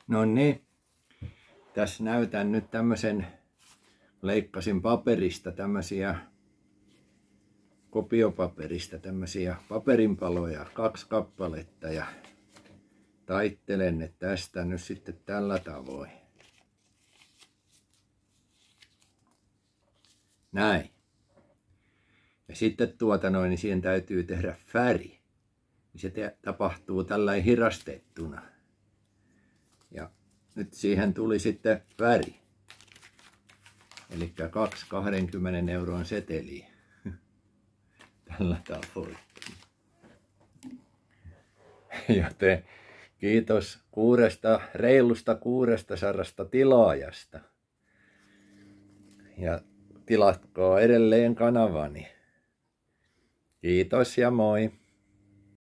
No niin, tässä näytän nyt tämmöisen, leikkasin paperista tämmöisiä, kopiopaperista tämmöisiä paperinpaloja, 2 kappaletta ja taittelen ne tästä nyt sitten tällä tavoin. Näin. Ja sitten niin siihen täytyy tehdä väri. Se tapahtuu tällä hirastettuna. Ja nyt siihen tuli sitten väri. Eli 2 20 euron seteliä. Tällä tavoin. Joten kiitos reilusta 600 tilaajasta. Ja tilatkaa edelleen kanavani. Kiitos ja moi.